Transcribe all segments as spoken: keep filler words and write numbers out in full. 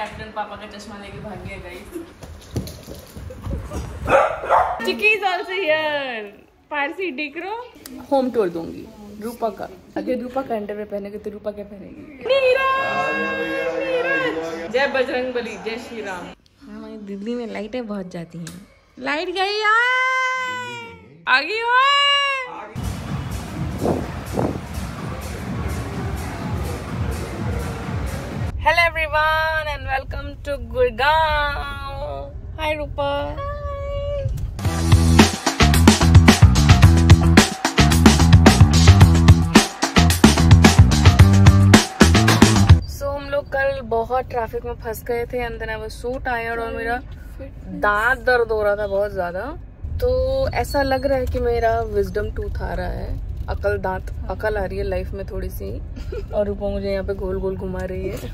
Captain पापा का चश्मा लेके भाग गया guys. Chiki is also here. पारसी डिक्रो होम टूर दूंगी रूपा का। अगर रूपा का अंडरवेयर पहनेगी तो रूपा क्या पहनेगी? जय बजरंग बली, जय श्री राम। हमारी दिल्ली में लाइटें बहुत जाती हैं। लाइट गई यार, आ गई हो। Hello everyone and welcome to Gurgaon. Hi Rupa. कल बहुत ट्रैफिक में फंस गए थे and then I was so tired और मेरा दांत दर्द हो रहा था बहुत ज्यादा। तो ऐसा लग रहा है कि मेरा विजडम टूथ आ रहा है, अकल दांत अकल आ रही है लाइफ में थोड़ी सी। और रूपा मुझे यहाँ पे गोल गोल घुमा रही है।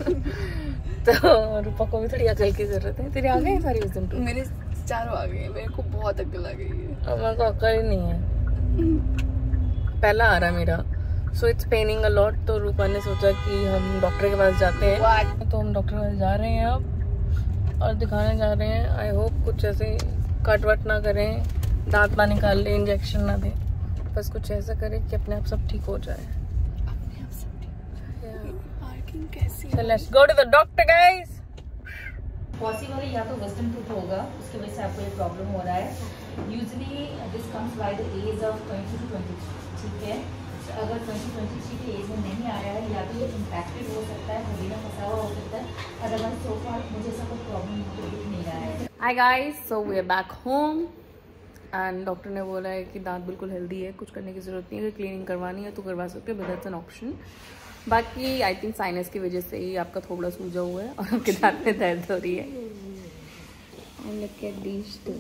तो रूपा को भी थोड़ी अकल की जरूरत है। तेरे आ गए सारी विजडम टूथ? मेरे चारों आ गए, मेरे को बहुत अकल आ गई है। अब मेरे को अकल ही नहीं है, पहला आ रहा है मेरा। So it's paining a lot. तो रूपा ने सोचा कि हम डॉक्टर के पास जाते हैं। What? तो हम डॉक्टर के पास जा रहे हैं अब और दिखाने जा रहे हैं। आई होप कुछ ऐसे कट वट ना करें, दांत ना निकाल ले, इंजेक्शन ना दें, बस कुछ ऐसा करें कि अपने आप सब ठीक हो जाए। अपने आप सब ठीक। पार्किंग कैसी है? So let's go to the doctor guys। Possible है या तो विजडम टूथ होगा, उसकी वजह से आपको ये प्रॉब्लम हो रहा है। Usually this comes by the age of twenty two twenty three. ठीक है, अगर ट्वेंटी ट्वेंटी थ्री के एज में नहीं आया है या तो ये इम्पैक्टेड हो सकता है, हड्डी में फंसा हुआ हो सकता है। अदरवाइज सो फार मुझे ऐसा कोई प्रॉब्लम दिख नहीं रहा है। Hi guys, so we are back home and doctor ने बोला है कि दांत बिल्कुल हेल्दी है, कुछ करने की जरूरत नहीं है। क्लीनिंग करवानी है तो करवा सकते हो, बट दैट्स एन ऑप्शन। बाकी आई थिंक साइनस की वजह से ही आपका थोड़ा सूजा हुआ है और आपके दांत में दर्द हो रही है। And look at this too.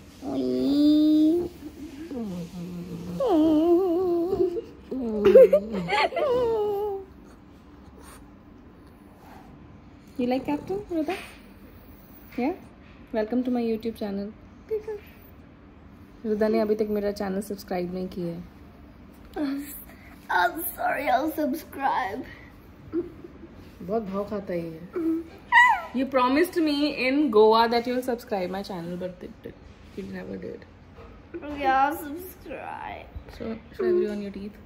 You like Captain Ruda? Yeah? Welcome to my YouTube channel. रुदा ने अभी तक मेरा चैनल सब्सक्राइब नहीं किया है। I'm sorry, I'll subscribe. बहुत भाव खाता है ये। You promised me in Goa that you'll subscribe my channel, but you never did. Yeah, I'll subscribe. So show everyone your teeth.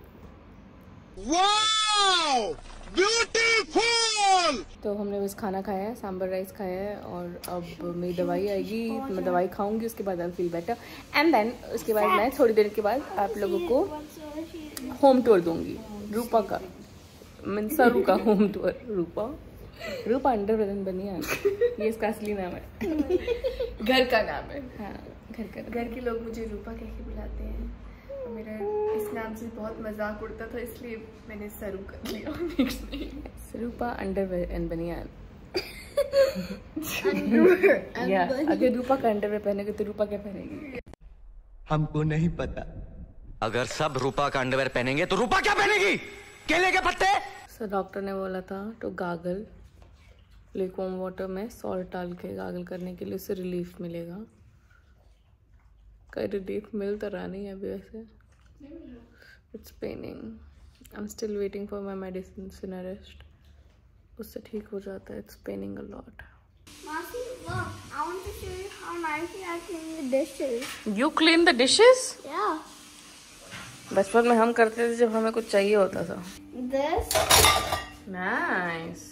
Wow! Beautiful! तो हमने बस खाना खाया है, सांबर राइस खाया है और अब मेरी दवाई आएगी। मैं दवाई खाऊंगी, उसके बाद I feel better and then उसके बाद मैं थोड़ी देर के बाद आप लोगों को होम टूर दूंगी रूपा का, मीन्स सरू का home tour. Rupa Rupa underwear बनिया, ये इसका असली नाम है। घर का नाम है। हाँ, घर का। घर के लोग मुझे रूपा कह के बुलाते हैं। मेरा इस नाम से बहुत मजाक उड़ता था, इसलिए मैंने सरू कर लिया। Rupa underwear and banian. Underwear या अगर रूपा का अंडरवेयर पहनेगी तो रूपा क्या पहनेगी? हमको नहीं पता। अगर सब रूपा का अंडरवेयर पहनेंगे तो रूपा क्या पहनेगी? केले के पत्ते। सो डॉक्टर ने बोला था तो गागल लिक्विड वाटर में सॉल्ट डाल के गागल करने के लिए, उससे रिलीफ मिलेगा। कई रिलीफ मिल तो रहा नहीं है अभी वैसे। It's paining, I am still waiting for my medicine Sinarest, उससे ठीक हो जाता है। It's paining a lot. Masi, look, I want to show you how nicely I clean the dishes. You clean the dishes? Yeah. बचपन में हम करते थे जब हमें कुछ चाहिए होता था। This. Nice.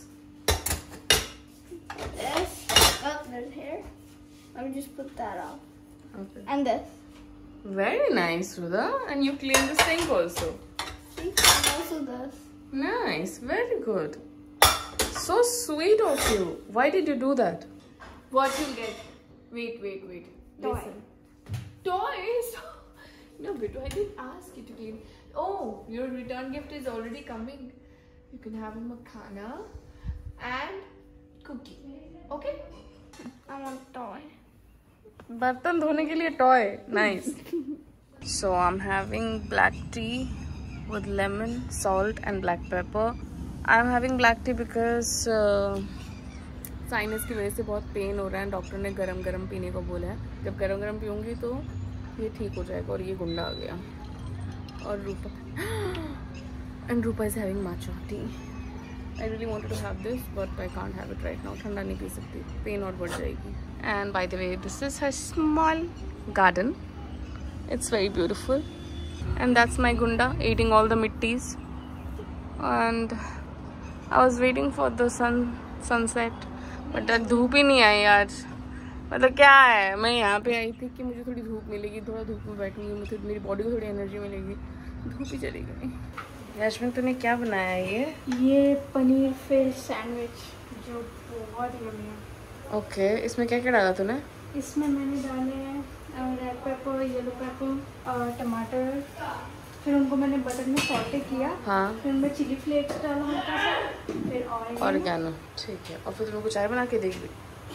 This. Oh, there's hair. Let me just put that off. Okay. And this. Very nice, Ruda. And you clean the sink also. See? And also this. Nice. Very good. So sweet of you. Why did you do that? What you get? Wait, wait, wait. Toy. Listen. Toys? No, but I didn't ask you to clean. Oh, your return gift is already coming. You can have a makhana and cookie. Okay? I want toy. बर्तन धोने के लिए toy. Nice. So I am having black tea with lemon, salt and black pepper. I am having black tea because sinus की वजह से बहुत pen हो रहा है। डॉक्टर ने गरम गरम पीने को बोला है। जब गरम गरम पीऊँगी तो ये ठीक हो जाएगा। और ये गुंडा आ गया। और Rupa and Rupa is having matcha tea. I really wanted to have this but I can't have it right now. ठंडा नहीं पी सकती, पेन और बढ़ जाएगी. And by the way this is her small garden. It's very beautiful and that's my गुंडा eating all the मिट्टीज. And I was waiting for the sun sunset but धूप ही नहीं आई आज. मतलब क्या है, मैं यहाँ पे आई थी कि मुझे थोड़ी धूप मिलेगी, थोड़ा धूप में बैठूंगी, मुझे मेरी बॉडी को थोड़ी एनर्जी मिलेगी. धूप ही चली गई. यास्मीन तूने क्या बनाया है ये? ये पनीर फिश सैंडविच जो बहुत यम्मी है. ओके okay, इसमें क्या क्या डाला तूने? इसमें मैंने डाले हैं रेड पेपर, येलो पेपर और टमाटर. फिर उनको मैंने बटर में सॉटे किया. हाँ. फिर उनमें चिली फ्लेक्स डाला हल्का सा. फिर ऑयल ऑरिगेनो. ठीक है. और फिर तुमको चाय बना के देगी.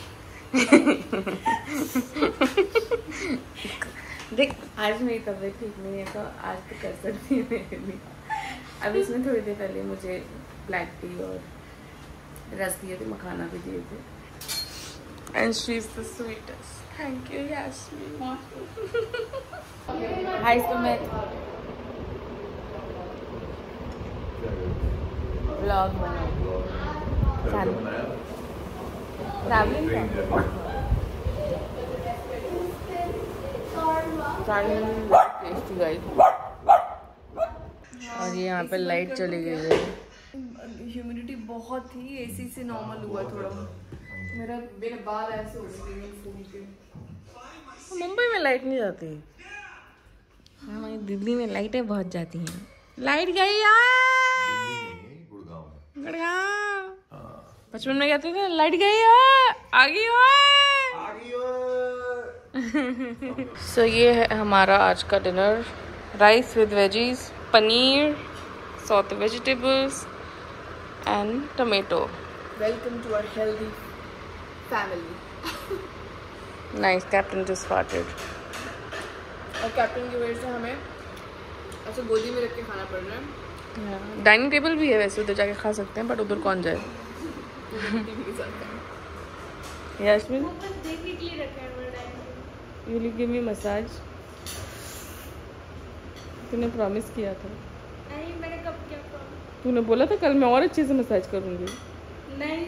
देख आज मेरी तबीयत ठीक नहीं है तो आज तो कर सकती है मेरे लिए. अभी इसमें थोड़ी देर पहले मुझे ब्लैक टी और रस दिए थे, मखाना भी दिए थे. And she is the sweetest. Thank you Yasmin. Hi Sumit. Vlog बनाओ. Travelling tasty guys. और ये यहाँ पे लाइट चली गई है. ह्यूमिडिटी बहुत थी, एसी से नॉर्मल हुआ थोड़ा. मेरा मेरे बाल ऐसे हो गए फूल के. मुंबई में लाइट नहीं जाती. हमारी दिल्ली में लाइटें बहुत जाती हैं. लाइट गई यार. गुड़गांव बचपन में कहते थे लाइट गई है, आ गई है. सो ये है हमारा आज का dinner. Rice with veggies, paneer, saute vegetables and tomato. Welcome to our healthy family. Nice. Captain just farted. और कैप्टन की वजह से हमें ऐसे गोदी में रख के खाना पड़ रहा है. डाइनिंग टेबल भी है वैसे, उधर जाके खा सकते हैं बट उधर कौन जाए. Yasmin you will give me massage. तूने प्रॉमिस किया था. नहीं मैंने कब किया प्रॉमिस? तूने बोला था कल मैं और अच्छे से मसाज करूंगी. नहीं.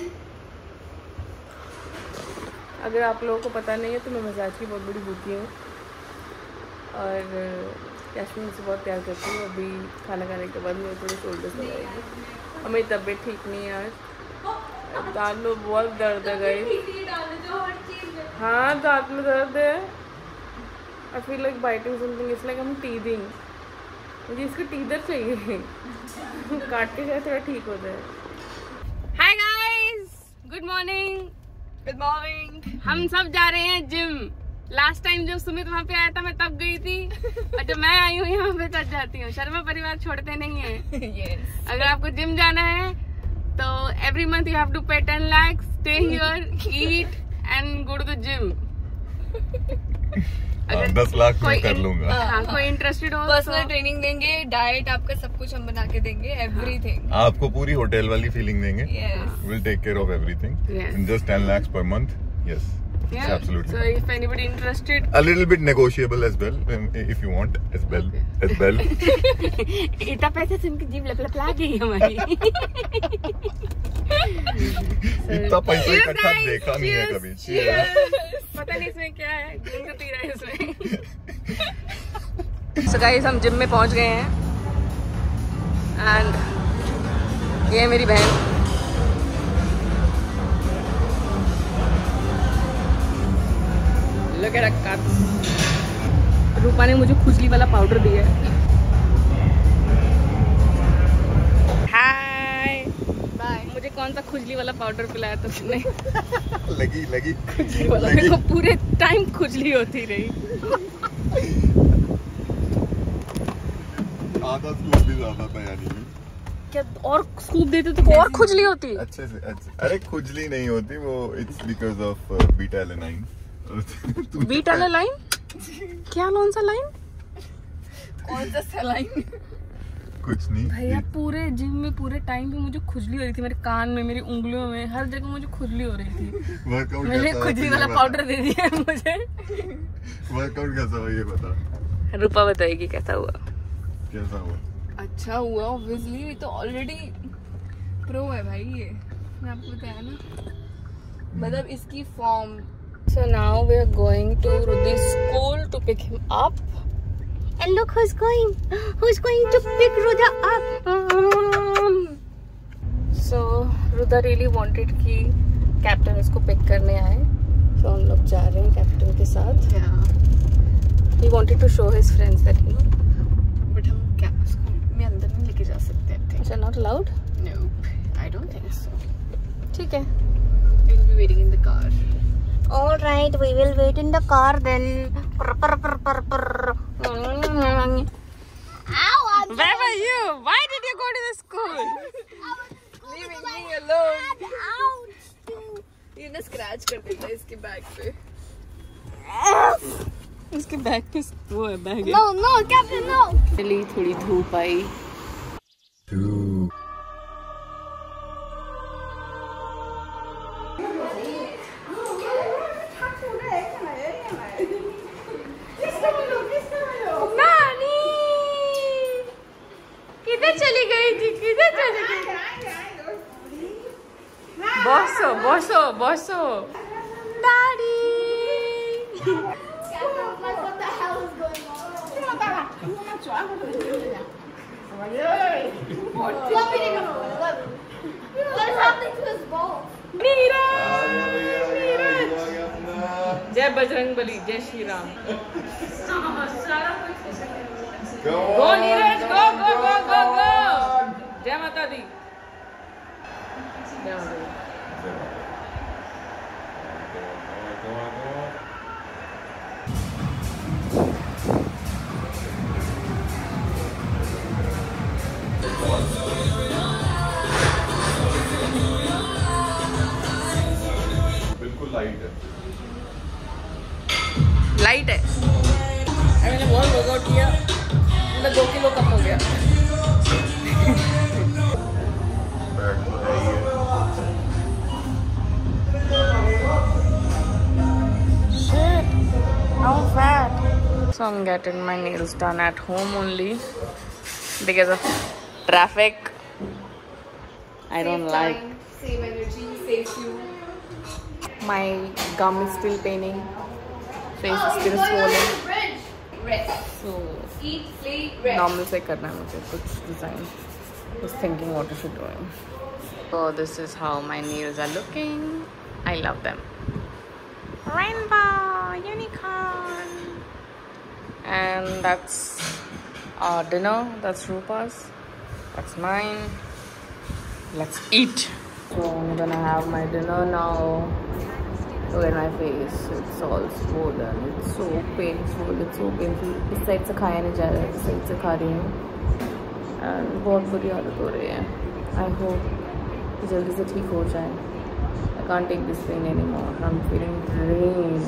अगर आप लोगों को पता नहीं है तो मैं मसाज की बहुत बड़ी भूखी हूँ और यास्मीन से बहुत प्यार करती हूँ. अभी खाना खाने के बाद मेरे थोड़ी शोल्डर्स लगाएगी और मेरी तबीयत ठीक नहीं है आज. दांत में बहुत दर्द है गई. हाँ दांत में दर्द है. I feel like biting something. It's like I am teething. मुझे इसका टीदर चाहिए. काट के शायद थोड़ा ठीक हो जाए. Hi guys, good morning. Good morning. हम सब जा रहे हैं जिम. लास्ट टाइम जब सुमित वहाँ पे आया था मैं तब गई थी और जब मैं आई हूँ यहाँ पे तब जाती हूँ. शर्मा परिवार छोड़ते नहीं है. yes. अगर आपको जिम जाना है तो every month you have to pay ten lakhs, stay here, eat and go to the gym. अगर दस लाख में कर लूंगा. हाँ, कोई इंटरेस्टेड हो पर्सनल ट्रेनिंग देंगे, डाइट आपका सब कुछ हम बना के देंगे. एवरीथिंग. आपको पूरी होटल वाली फीलिंग देंगे. Yes. We'll take care of everything. Yes. In just ten lakhs per month. Yes. Yeah. Absolutely. So if anybody interested, a little bit negotiable as well, um, if you want as well. Okay. As well. इतना पैसे सुन के जीभ लपलपा गई हमारी. इतना पैसा इकट्ठा देखा नहीं है कभी. पता नहीं इसमें क्या है, गूंद पी रहा है इसमें. So guys, हम जिम में पहुंच गए हैं एंड ये है मेरी बहन. Look at her cuts. रूपा ने मुझे खुजली वाला पाउडर दिया है. Hi bye. मुझे कौन सा खुजली वाला पाउडर पिलाया था तुमने? लगी लगी खुजली वाला. मेरे को पूरे टाइम खुजली होती रही. आधा स्कूप भी ज्यादा था यानी. क्या और स्कूप देते तो और खुजली होती? अच्छे से अच्छे. अरे खुजली नहीं होती वो. It's because of beta alanine. Beta line? क्या कौन सा लाइन? कौन सा सलाइन? कुछ नहीं भैया. पूरे जिम में पूरे टाइम पे मुझे खुजली हो रही थी. मेरे कान में, मेरी उंगलियों में, हर जगह मुझे खुजली हो रही थी. मैंने खुजली वाला पाउडर दे दिया मुझे. वर्कआउट कैसा हुआ ये बता. रूपा बताएगी कैसा हुआ. कैसा हुआ? अच्छा हुआ ऑब्वियसली. तो ऑलरेडी प्रो है भाई ये, मैं आपको बताया ना, मतलब इसकी form. So now we are going to Rudi's school to pick him up. And look who's going. Who's going to pick Ruda up? So Ruda really wanted कि कैप्टन इसको पिक करने आए, so हम लोग जा रहे हैं कैप्टन के साथ. Yeah. He wanted to show his friends that you know. But हम क्या स्कूल में अंदर नहीं लेके जा सकते थे. अच्छा, not allowed? Nope, I don't think so. ठीक है. We'll be waiting in the car. All right, we will wait in the car then. Where were you? Why did you go to the school? Leaving me alone. ये ना scratch कर देता है इसके bag पे. इसके बैग पे वो है bag. No, no, Captain, no. चली थोड़ी धूप आई. चली गई थी, किधर चली गई? बॉसो बॉसो बॉसो daddy. What the hell is going on? What is happening to his balls? जय बजरंग बली, जय Shri Ram. Go Go Neeraj, go go go go go. जय माता दी. जय माता दी. बिल्कुल लाइट है. लाइट है. मैंने बहुत वर्कआउट किया, मतलब दो किलो कम हो गया. Shit, how fat. So I'm getting my nails done at home only because of traffic. I don't like. Save energy, save fuel. My gum is still paining. Face is still swollen. Rest. So Eat, sleep, rest. normal से करना है मुझे कुछ design. Just thinking what I should do. So this is how my nails are looking. I love them. Rainbow unicorn. And that's our dinner. That's Rupa's. That's mine. Let's eat. So I'm gonna have my dinner now. Look at my face. It's all swollen. It's so painful. It's so painful. इस side से खाया नहीं जा रहा है, इस side से खा रही हूँ. And बहुत बुरी हालत हो रही है. I hope कि जल्दी से ठीक हो जाए. I can't take this pain anymore. I'm feeling drained.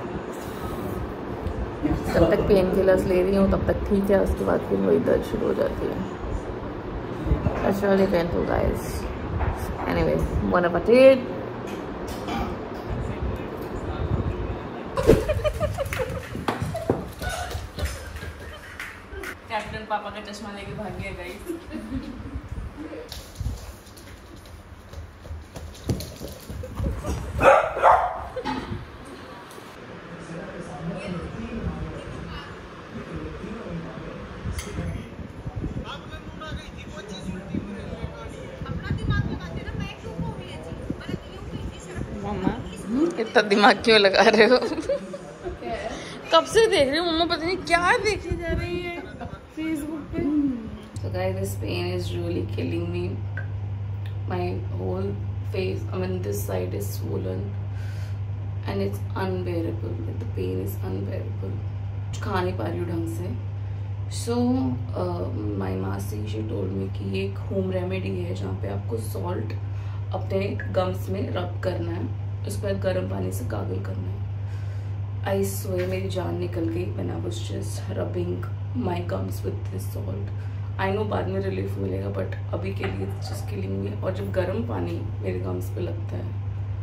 जब तक पेन किलर्स ले रही हूँ तब तक ठीक है, उसके बाद फिर वही दर्द शुरू हो जाती है. It's really painful, guys. Anyway, bon appetit. Captain पापा का चश्मा लेके भाग गया गाइस. मम्मा इतना दिमाग क्यों लगा रहे हो? कब से देख रही हूँ मम्मा, पता नहीं क्या देखी जा रही है फेसबुक पे. So guys, this pain is really killing me. My whole face, I mean this side is swollen and it's unbearable. The pain is unbearable. कुछ खा नहीं पा रही हूँ ढंग से. So uh, my मासी she told me कि ये एक होम रेमेडी है जहाँ पे आपको सॉल्ट अपने गम्स में रब करना है, उसके बाद गर्म पानी से गागल करना है. I swear मेरी जान निकल गई when I was just rubbing my gums with this salt. I know बाद में रिलीफ मिलेगा बट अभी के लिए it's just killing me. और जब गर्म पानी मेरे गम्स पे लगता है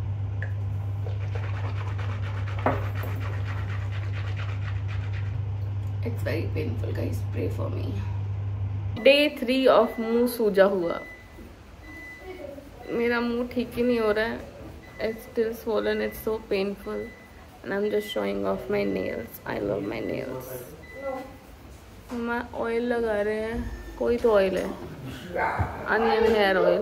it's very painful guys, pray for me. Day three of मुंह सूजा हुआ. मेरा मुंह ठीक ही नहीं हो रहा है. It's still swollen. It's so painful. And I'm just showing off my nails. I love my nails. मम्मा ऑयल लगा रहे हैं. कोई तो ऑयल है. Onion hair oil.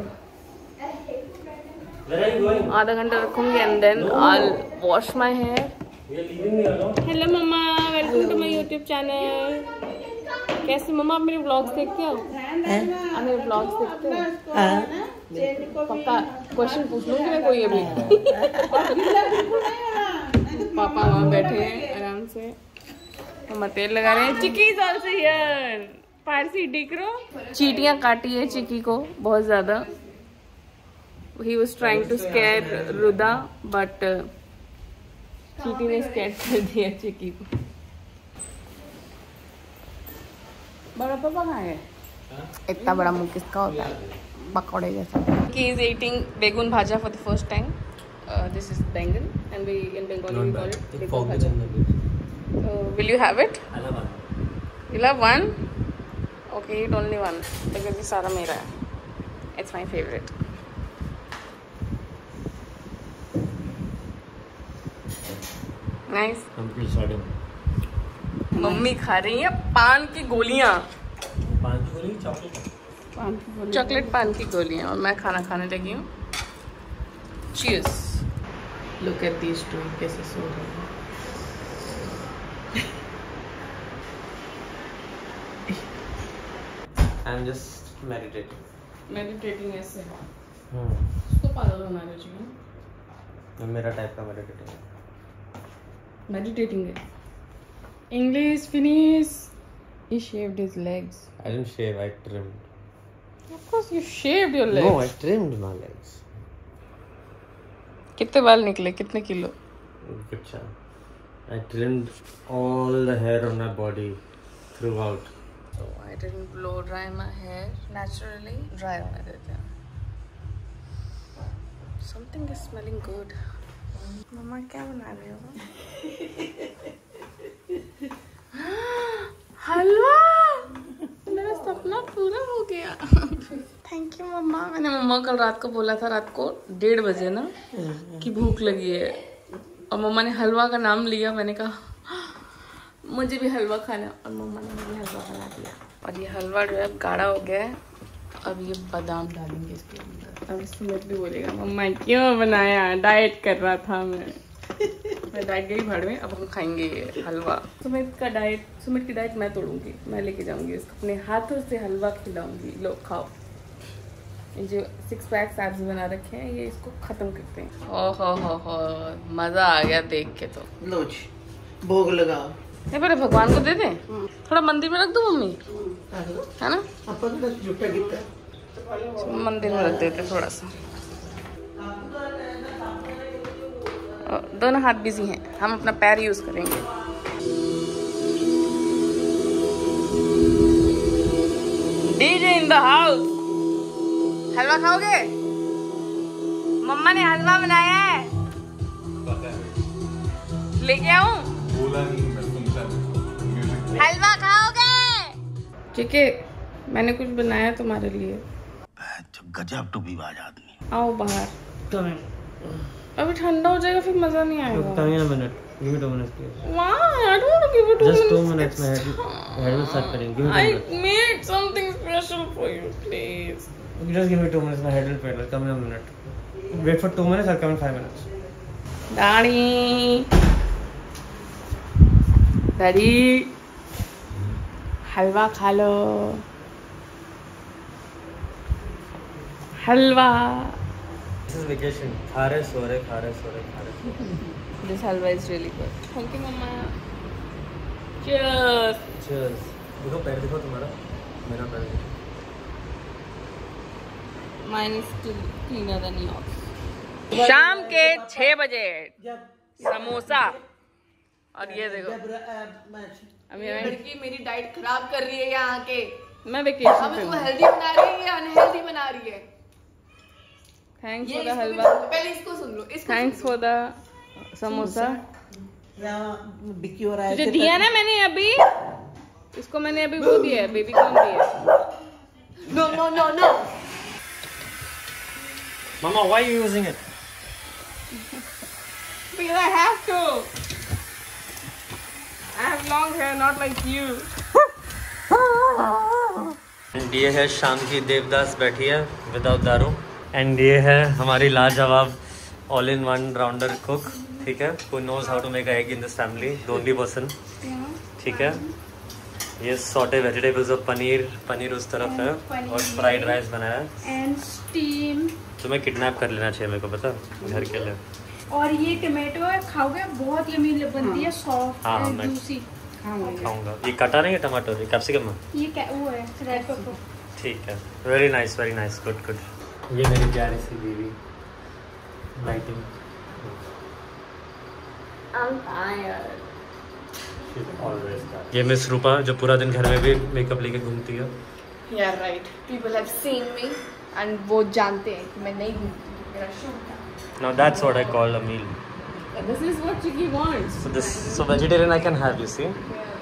आधा घंटा रखूंगी and then I'll wash my hair. Hello mamma, welcome to my YouTube channel. कैसे मम्मा आप मेरे व्लॉग्स देखते हो? आप मेरे व्लॉग्स देखते हो? पक्का क्वेश्चन पूछ लूंगी मैं कोई अभी. पापा वहाँ बैठे हैं आराम से. मम्मा तेल लगा रहे हैं. Chikki is also here. Parsi डिकरो चीटियां काटी है चिकी को बहुत ज्यादा. He was trying to scare रुदा but चीटी ने स्कैर कर दिया चिकी को. बड़ा पापा कहाँ है? इतना बड़ा मुंह किसका होता है? पकौड़े जैसा. He is eating बेगुन bhaja for the first time. Uh, this is बैंगन and we in Bengali we call it बेगुन bhaja. So will you have it? I love one. You love one? Okay, eat only one because ये सारा मेरा है. It's my favorite. Nice. Mummy खा रही है पान की गोलियां. पान की गोली चॉकलेट पान की गोली चॉकलेट पान की गोलियां और मैं खाना खाने लगी हूँ. Cheers. Look at these two कैसे सो रहे हैं. I'm just meditating. Meditating ऐसे. हम्म. इसको पागल बना रहे हो. मेरा टाइप का meditating है. Meditating है. English finish. He shaved his legs. I didn't shave, I trimmed. Of course you shaved your legs. No, I trimmed my legs. कितने बाल निकले? कितने kilo? Good. I trimmed all the hair on my body throughout. So I didn't blow dry my hair naturally. Dry होने देते हैं. Something is smelling good. मम्मा क्या बना रहे हो? हलवा. मेरा सपना पूरा हो गया. थैंक यू मम्मा. मैंने मम्मा कल रात को बोला था रात को डेढ़ बजे ना कि भूख लगी है और मम्मा ने हलवा का नाम लिया. मैंने कहा मुझे भी हलवा खाना और मम्मा ने मुझे हलवा बना दिया. और ये हलवा जो है गाढ़ा हो गया है. अब ये बादाम डालेंगे इसके अंदर. अब सुमित भी बोलेगा मम्मा क्यों बनाया? डाइट कर रहा था मैं. मैं डाइट गई भाड़ में. अब हम खाएंगे ये हलवा. सुमित का डाइट सुमित की डाइट मैं तोड़ूंगी. मैं लेके जाऊंगी इसको अपने हाथों से हलवा खिलाऊंगी. लो खाओ. ये जो सिक्स पैक्स एब्स बना रखे हैं ये इसको खत्म करते हैं. ओ हो हो हो मजा आ गया देख के. तो लो भोग लगाओ. ये पहले भगवान को दे दें. थोड़ा मंदिर में रख दो मम्मी है ना. मंदिर में रख देते थोड़ा सा. दोनों हाथ बिजी हैं. हम अपना पैर यूज करेंगे. DJ in the house. हलवा खाओगे? मम्मा ने हलवा बनाया है. लेके आऊं? हलवा खाओगे? ठीक है मैंने कुछ बनाया तुम्हारे लिए. गजब टू भी बाज आदमी. आओ बाहर. अभी ठंडा हो जाएगा फिर मजा नहीं आएगा. Come in a minute. Give me two minutes, please. Why? I don't want to give it two Just minutes. two minutes. My head, my head will start cutting. Give me two I minutes. made something special for you, please. You just give me two minutes. My head will fail. I'll come in a minute. Wait for two minutes. I'll come in five minutes. Daddy. Daddy. हलवा खा लो. हलवा. This is vacation. खा रहे सो रहे खा रहे सो रहे खा रहे. This halwa is really good. Thank you, Mama. Cheers. Cheers. देखो पैर देखो तुम्हारा. मेरा पैर देखो. Mine is still cleaner than yours. शाम के छह बजे समोसा और ये देखो. अभी लड़की मेरी डाइट खराब कर रही है यहाँ के. मैं वेकेशन अब पे तू हूँ. हेल्दी बना रही है या अनहेल्दी बना रही है? थैंक्स ये फॉर द इसको भी हलवा. सुन लो, पहले इसको सुन लो. इसको थैंक्स फॉर द समोसा. बिक्की हो रहा है. तुझे दिया ना मैंने अभी. इसको मैंने अभी वो दिया है. बेबी कॉर्न दिया है. No no no no. Mama, why are you using it? Because I have to. I have long hair, not like you. And ये है शाम की देवदास बैठी है विदाउट दारू. एंड ये है हमारी लाजवाब all in one rounder cook. ठीक है, who knows how to make an egg in this family, the only person. ठीक है, ये सॉटे वेजिटेबल्स और पनीर पनीर उस तरफ है और फ्राइड राइस बनाया है. And steam. तुम्हें किडनैप कर लेना चाहिए मेरे को पता, घर के लिए. और ये टमाटो है, खाओगे? बहुत यमी बनती है, सॉफ्ट हाँ, हाँ, मैं- जूसी. खाऊंगा. ये कटा नहीं है टमाटर, ये कैप्सिकम है. ये क्या वो है? Red pepper. ठीक है, very nice very nice, good good. ये मेरी प्यारी सी बीवी लाइटिंग. I'm tired. ये मिस रूपा जो पूरा दिन घर में भी मेकअप लेके घूमती है. Yeah, right. People have seen me and वो जानते हैं कि मैं नहीं घूमती, मेरा शूट था. Now that's what I call a meal. And this is what Chicky wants. So this so vegetarian I can have, you see.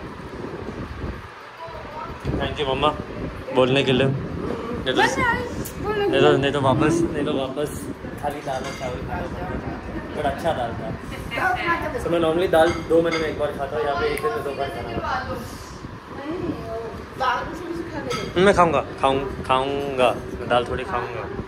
Thank you मम्मा बोलने के लिए. नहीं तो नहीं तो नहीं तो वापस नहीं तो वापस खाली दाल और चावल खाना बड़ा अच्छा दाल था. तो मैं नॉर्मली दाल दो महीने में एक बार खाता हूँ, यहाँ पे एक दिन में दो बार खाना. मैं खाऊंगा खाऊं खाऊंगा दाल थोड़ी खाऊंगा.